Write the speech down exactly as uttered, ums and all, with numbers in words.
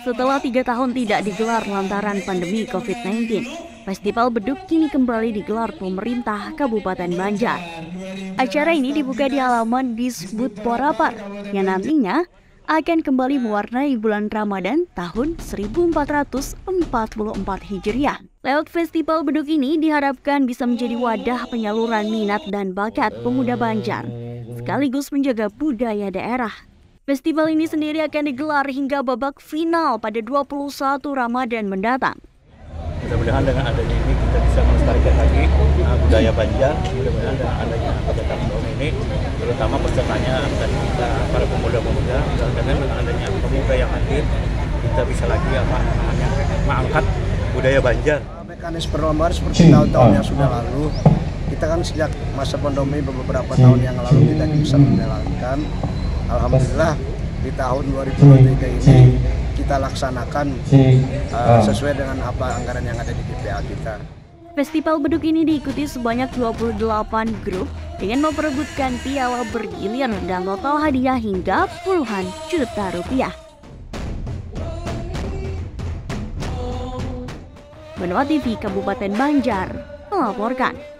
Setelah tiga tahun tidak digelar lantaran pandemi covid sembilan belas, Festival Beduk kini kembali digelar pemerintah Kabupaten Banjar. Acara ini dibuka di halaman Disbud Porapar yang nantinya akan kembali mewarnai bulan Ramadan tahun seribu empat ratus empat puluh empat Hijriah. Lewat Festival Beduk ini diharapkan bisa menjadi wadah penyaluran minat dan bakat pemuda Banjar, sekaligus menjaga budaya daerah. Festival ini sendiri akan digelar hingga babak final pada dua puluh satu Ramadan mendatang. Mudah-mudahan dengan adanya ini kita bisa melestarikan lagi uh, budaya Banjar. Mudah-mudahan dengan adanya kegiatan tahun ini, terutama pesertanya dan kita para pemuda-pemuda, mudah-mudahan dengan adanya pemuda yang hadir, kita bisa lagi apa namanya mengangkat budaya Banjar. Mekanisme perlombaan seperti tahun-tahun yang sudah lalu, kita kan sejak masa pandemi beberapa tahun yang lalu tidak bisa menjalankan. Alhamdulillah di tahun dua ribu dua puluh tiga ini kita laksanakan uh, sesuai dengan apa anggaran yang ada di D P A kita. Festival Beduk ini diikuti sebanyak dua puluh delapan grup dengan memperebutkan piala bergilir dan total hadiah hingga puluhan juta rupiah. Menua T V Kabupaten Banjar melaporkan.